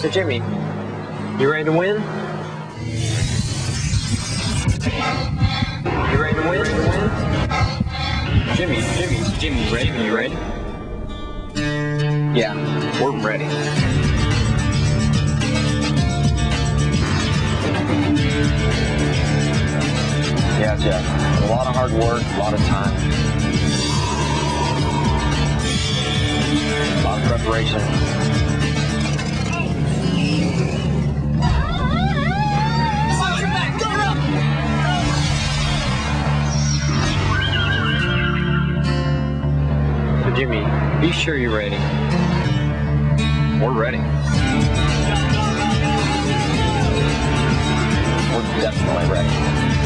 So Jimmy, you ready to win? You ready to win? Jimmy, you ready? You ready? Yeah, we're ready. Yeah, Jeff. A lot of hard work, a lot of time. A lot of preparation. So Jimmy, be sure you're ready. We're ready. We're definitely ready.